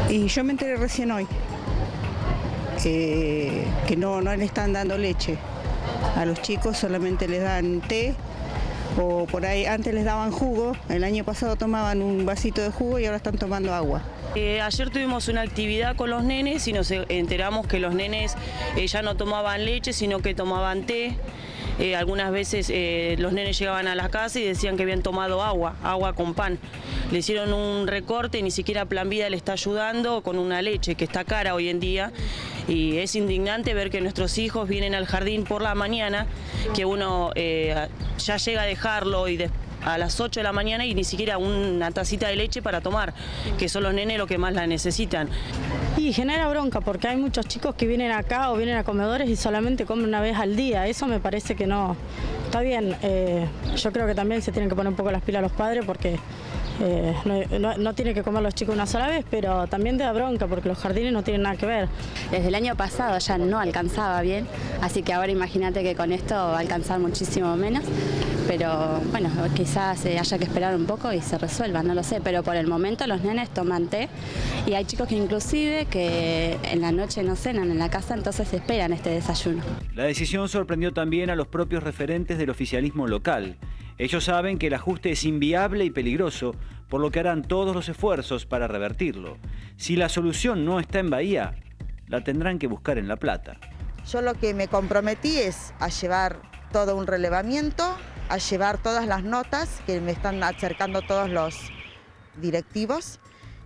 Y yo me enteré recién hoy que no le están dando leche. A los chicos solamente les dan té o por ahí antes les daban jugo. El año pasado tomaban un vasito de jugo y ahora están tomando agua. Ayer tuvimos una actividad con los nenes y nos enteramos que los nenes ya no tomaban leche, sino que tomaban té. Algunas veces los nenes llegaban a la casa y decían que habían tomado agua con pan. Le hicieron un recorte y ni siquiera Plan Vida le está ayudando con una leche que está cara hoy en día. Y es indignante ver que nuestros hijos vienen al jardín por la mañana, que uno ya llega a dejarlo a las 8 de la mañana y ni siquiera una tacita de leche para tomar, que son los nenes los que más la necesitan. Y genera bronca porque hay muchos chicos que vienen acá o vienen a comedores y solamente comen una vez al día. Eso me parece que no está bien. Yo creo que también se tienen que poner un poco las pilas los padres porque no tienen que comer los chicos una sola vez, pero también te da bronca porque los jardines no tienen nada que ver. Desde el año pasado ya no alcanzaba bien, así que ahora imagínate que con esto va a alcanzar muchísimo menos, pero bueno, quizás haya que esperar un poco y se resuelva, no lo sé, pero por el momento los nenes toman té y hay chicos que inclusive que en la noche no cenan en la casa, entonces esperan este desayuno. La decisión sorprendió también a los propios referentes del oficialismo local. Ellos saben que el ajuste es inviable y peligroso, por lo que harán todos los esfuerzos para revertirlo. Si la solución no está en Bahía, la tendrán que buscar en La Plata. Yo lo que me comprometí es a llevar todo un relevamiento, a llevar todas las notas que me están acercando todos los directivos.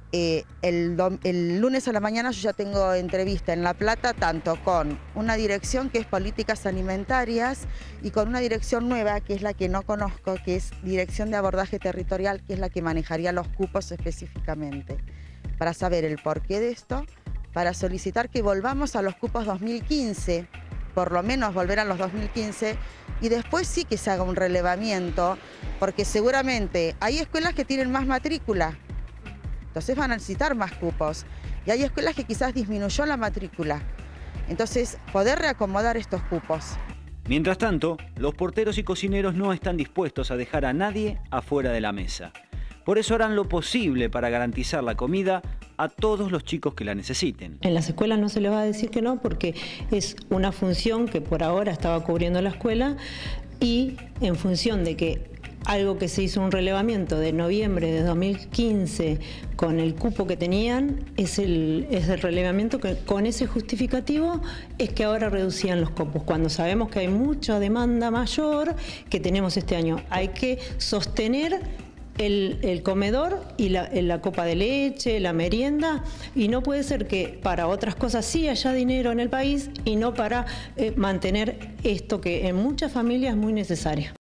El lunes a la mañana yo ya tengo entrevista en La Plata, tanto con una dirección que es políticas alimentarias y con una dirección nueva que es la que no conozco, que es dirección de abordaje territorial, que es la que manejaría los cupos específicamente, para saber el porqué de esto, para solicitar que volvamos a los cupos 2015, por lo menos volver a los 2015, y después sí que se haga un relevamiento, porque seguramente hay escuelas que tienen más matrícula, entonces van a necesitar más cupos. Y hay escuelas que quizás disminuyó la matrícula. Entonces, poder reacomodar estos cupos. Mientras tanto, los porteros y cocineros no están dispuestos a dejar a nadie afuera de la mesa. Por eso harán lo posible para garantizar la comida a todos los chicos que la necesiten. En las escuelas no se les va a decir que no porque es una función que por ahora estaba cubriendo la escuela y en función de que algo que se hizo un relevamiento de noviembre de 2015 con el cupo que tenían, es el relevamiento que con ese justificativo es que ahora reducían los cupos, cuando sabemos que hay mucha demanda mayor que tenemos este año. Hay que sostener el comedor y la copa de leche, la merienda, y no puede ser que para otras cosas sí haya dinero en el país y no para mantener esto que en muchas familias es muy necesario.